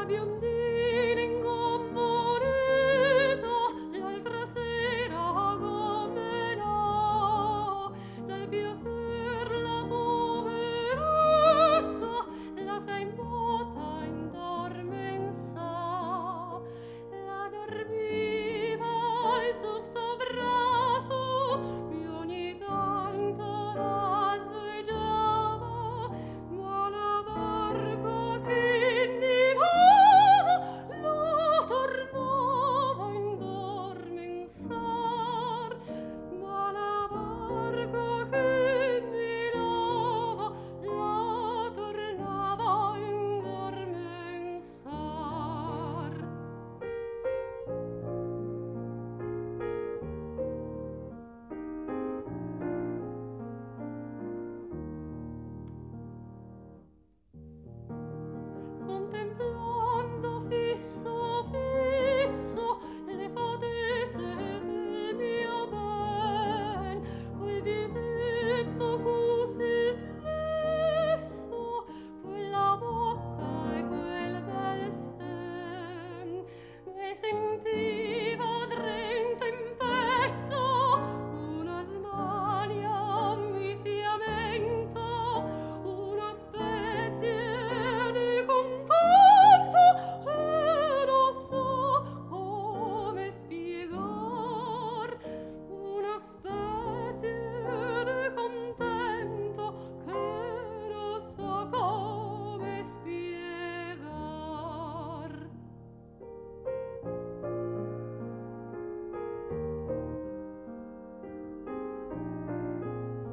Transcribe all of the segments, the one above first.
biondina incombonita l'altra sera come no, dal piacer la poveretta la s'è imbota in dormenza, la dormiva su sto braso e ogni tanto la svegliava, ma la barca che nivava la tornava a indormensar, ma la barca che nivava la tornava a indormensar. Contemplando fisso, fisso le fattezze del mio ben, quel visetto così flesso, quella bocca e quel bel sen, e sentiva trenta in petto una smania misiamento, una specie di contento, e non so come spiegar, una specie di contento che non so come spiegar.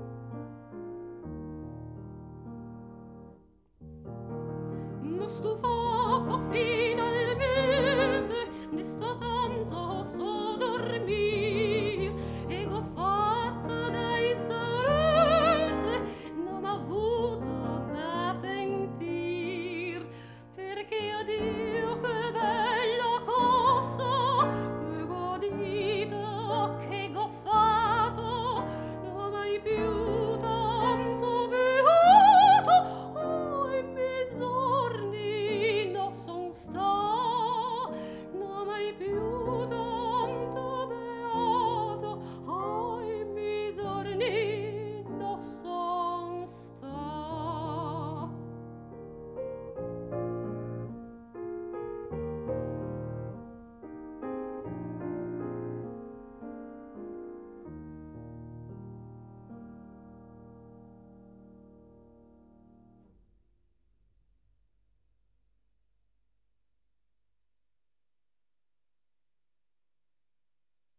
Non stufo